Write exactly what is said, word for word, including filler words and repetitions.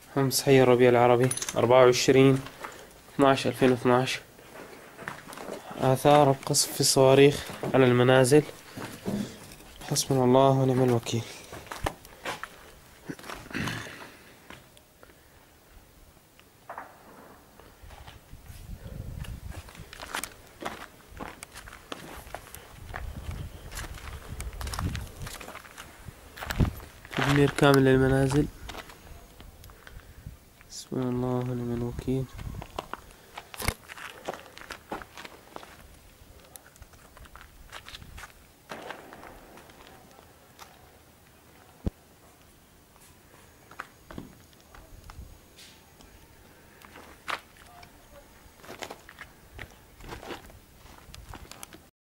خمس حي الربيع العربي أربعة وعشرين اثناعش ألفين واثناعش. آثار القصف في الصواريخ على المنازل. حسبنا الله ونعم الوكيل. تدمير كامل للمنازل. حسبنا الله ونعم الوكيل.